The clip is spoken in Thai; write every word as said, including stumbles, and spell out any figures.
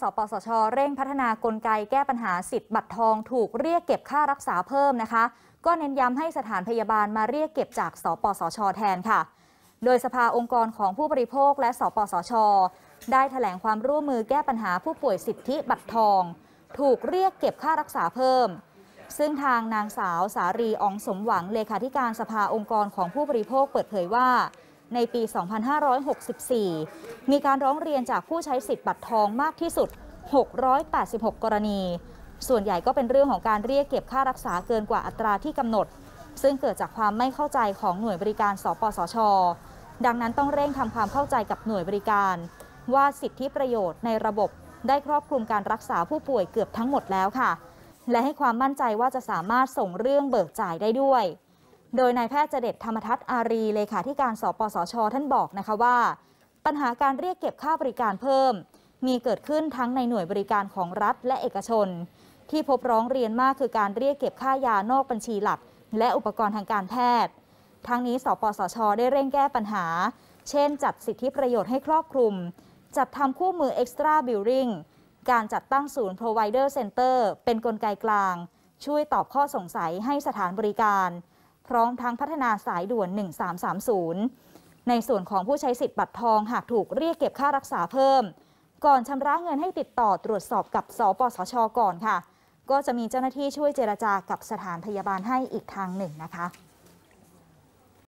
สปสช.เร่งพัฒนากลไกแก้ปัญหาสิทธิ์บัตรทองถูกเรียกเก็บค่ารักษาเพิ่มนะคะก็เน้นย้ำให้สถานพยาบาลมาเรียกเก็บจากสปสช.แทนค่ะโดยสภาองค์กรของผู้บริโภคและสปสช.ได้แถลงความร่วมมือแก้ปัญหาผู้ป่วยสิทธิบัตรทองถูกเรียกเก็บค่ารักษาเพิ่มซึ่งทางนางสาวสารีอองสมหวังเลขาธิการสภาองค์กรของผู้บริโภคเปิดเผยว่าในปี สองพันห้าร้อยหกสิบสี่ มีการร้องเรียนจากผู้ใช้สิทธิ์บัตรทองมากที่สุด หกร้อยแปดสิบหก กรณีส่วนใหญ่ก็เป็นเรื่องของการเรียกเก็บค่ารักษาเกินกว่าอัตราที่กำหนดซึ่งเกิดจากความไม่เข้าใจของหน่วยบริการสปสช.ดังนั้นต้องเร่งทำความเข้าใจกับหน่วยบริการว่าสิทธิประโยชน์ในระบบได้ครอบคลุมการรักษาผู้ป่วยเกือบทั้งหมดแล้วค่ะและให้ความมั่นใจว่าจะสามารถส่งเรื่องเบิกจ่ายได้ด้วยโดยนายแพทย์เจเด็ดธรรมทัศน์อารีเลขาธิการสปสช.ท่านบอกนะคะว่าปัญหาการเรียกเก็บค่าบริการเพิ่มมีเกิดขึ้นทั้งในหน่วยบริการของรัฐและเอกชนที่พบร้องเรียนมากคือการเรียกเก็บค่ายานอกบัญชีหลักและอุปกรณ์ทางการแพทย์ทั้งนี้สปสช.ได้เร่งแก้ปัญหาเช่นจัดสิทธิประโยชน์ให้ครอบคลุมจัดทำคู่มือ Extra Billing การจัดตั้งศูนย์ Provider Center เป็นกลไกกลางช่วยตอบข้อสงสัยให้สถานบริการพร้อมทั้งพัฒนาสายด่วนหนึ่งสามสามศูนย์ในส่วนของผู้ใช้สิทธิ์บัตรทองหากถูกเรียกเก็บค่ารักษาเพิ่มก่อนชำระเงินให้ติดต่อตรวจสอบกับสปสช.ก่อนค่ะก็จะมีเจ้าหน้าที่ช่วยเจรจากับสถานพยาบาลให้อีกทางหนึ่งนะคะ